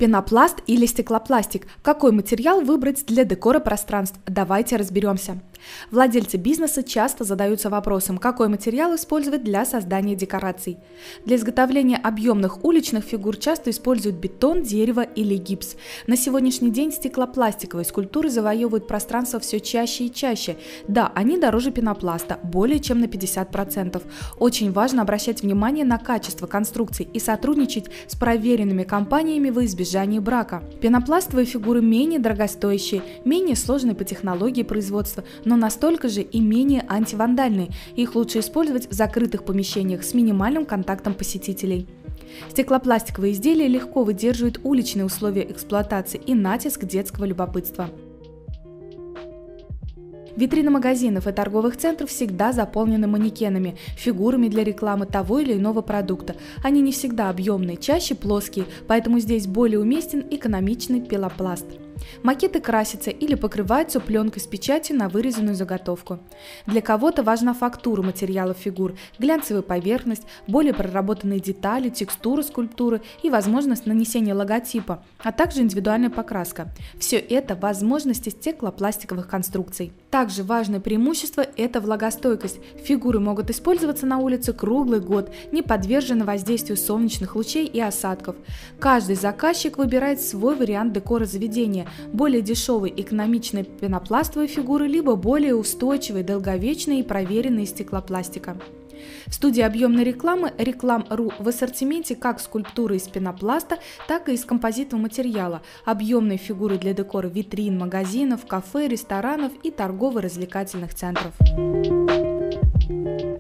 Пенопласт или стеклопластик? Какой материал выбрать для декора пространств? Давайте разберемся. Владельцы бизнеса часто задаются вопросом, какой материал использовать для создания декораций. Для изготовления объемных уличных фигур часто используют бетон, дерево или гипс. На сегодняшний день стеклопластиковые скульптуры завоевывают пространство все чаще и чаще. Да, они дороже пенопласта, более чем на 50%. Очень важно обращать внимание на качество конструкций и сотрудничать с проверенными компаниями во избежание брака. Пенопластовые фигуры менее дорогостоящие, менее сложные по технологии производства, но настолько же и менее антивандальные. Их лучше использовать в закрытых помещениях с минимальным контактом посетителей. Стеклопластиковые изделия легко выдерживают уличные условия эксплуатации и натиск детского любопытства. Витрины магазинов и торговых центров всегда заполнены манекенами, фигурами для рекламы того или иного продукта. Они не всегда объемные, чаще плоские, поэтому здесь более уместен экономичный пенопласт. Макеты красятся или покрываются пленкой с печатью на вырезанную заготовку. Для кого-то важна фактура материалов фигур, глянцевая поверхность, более проработанные детали, текстура скульптуры и возможность нанесения логотипа, а также индивидуальная покраска. Все это возможности стеклопластиковых конструкций. Также важное преимущество – это влагостойкость. Фигуры могут использоваться на улице круглый год, не подвержены воздействию солнечных лучей и осадков. Каждый заказчик выбирает свой вариант декора заведения – более дешевые экономичные пенопластовые фигуры, либо более устойчивые, долговечные и проверенные из стеклопластика. В студии объемной рекламы Реклам.ру в ассортименте как скульптуры из пенопласта, так и из композитного материала, объемные фигуры для декора витрин, магазинов, кафе, ресторанов и торгово-развлекательных центров.